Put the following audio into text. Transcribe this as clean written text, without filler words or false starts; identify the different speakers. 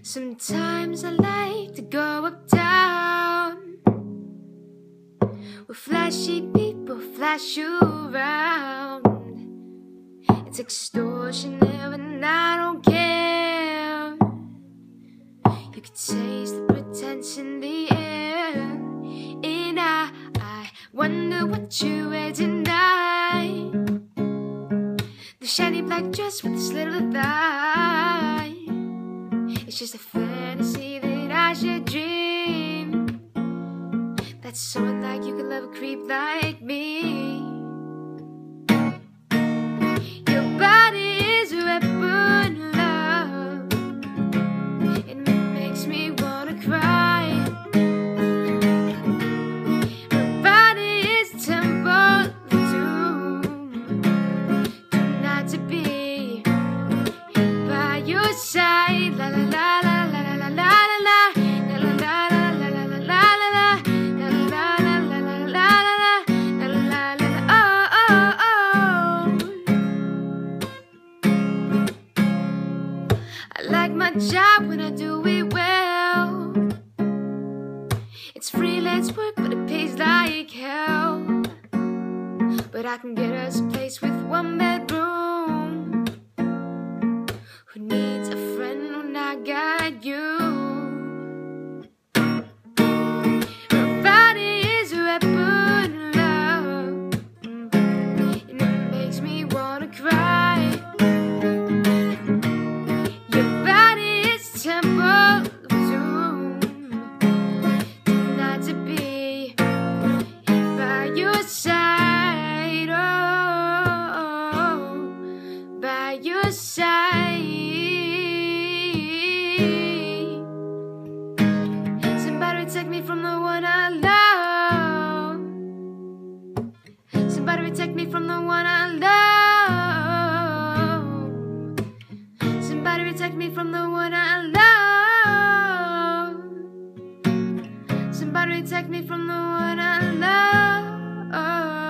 Speaker 1: Sometimes I like to go uptown, where flashy people flash you around. It's extortionate and I don't care. You can taste the pretense in the air, and I wonder what you wear tonight. The shiny black dress with the slit of the thigh. It's just a fantasy that I should dream, that someone like you could love a creep like me. Your body is a weapon, love, and it makes me wanna cry. Your body is a temple of doom, tonight to be by your side. La la la la la la la la la. I like my job when I do it well. It's freelance work, but it pays like hell. But I can get us a place with one bedroom. Who needs a friend when I got you? Her body is a weapon, love, and it makes me wanna cry. Temple of doom, tonight to be by your side, oh, by your side. Somebody protect me from the one I love. Somebody protect me from the one I love. Somebody protect me from the one I love. Somebody protect me from the one I love.